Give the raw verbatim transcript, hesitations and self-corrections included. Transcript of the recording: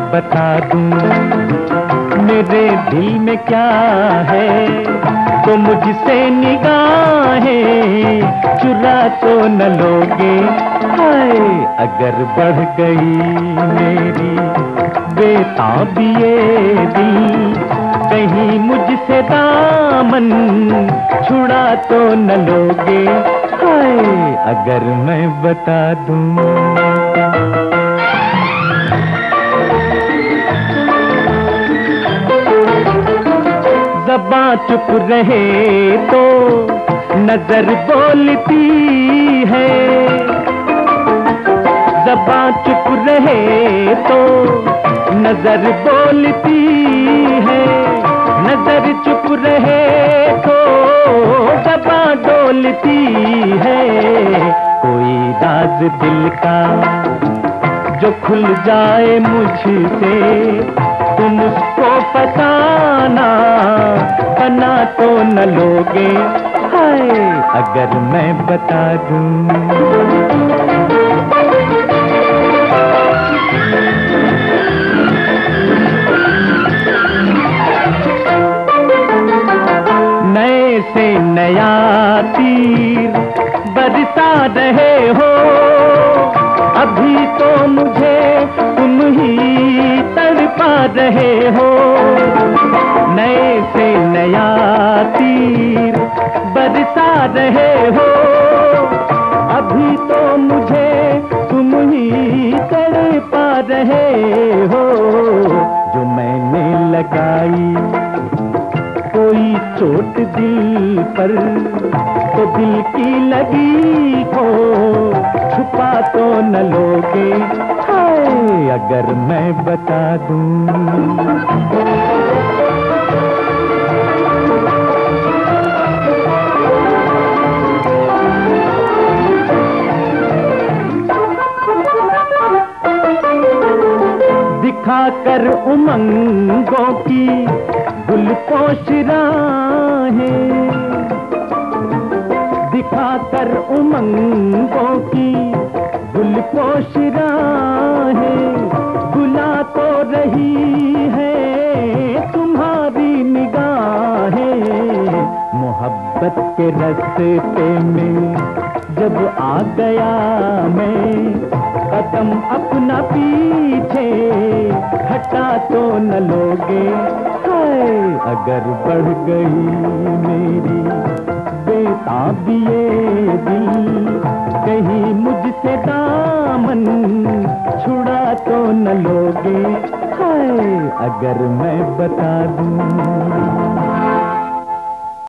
बता दूं मेरे दिल में क्या है, तो मुझसे निगाहें चुरा तो न लोगे। हाय अगर बढ़ गई मेरी बेताबिए दिल, कहीं मुझसे दामन छुड़ा तो न लोगे। हाय अगर मैं बता दूं। ज़बां चुप रहे तो नजर बोलती है, ज़बां चुप रहे तो नजर बोलती है, नजर चुप रहे तो ज़बां डोलती है। कोई राज दिल का जो खुल जाए मुझसे, तुम उसको फसाना बना तो न लोगे। हाय अगर मैं बता दूं। नए से नया तीर बरसा रहे हो, अभी तो मुझे तुम ही तड़पा रहे हो। नए से नया तीर बरसा रहे हो, अभी तो मुझे तुम ही तड़पा रहे हो। जो मैंने लगाई कोई चोट दिल पर, तो दिल की लगी को छुपा तो न लोगे। हाय अगर मैं बता दूं। दिखाकर उमंगों की गुलपोश राहें, दिखाकर उमंगों की गुलपोश राहें, बुला तो रही है तुम्हारी निगाहें। मोहब्बत के रास्ते में जब आ गया मैं, कदम अपना पीछे हटा तो न लोगे। हाय अगर बढ़ गई मेरी बेताबिए दिल, कहीं मुझसे दामन छुड़ा तो न लोगे। हाय अगर मैं बता दूं।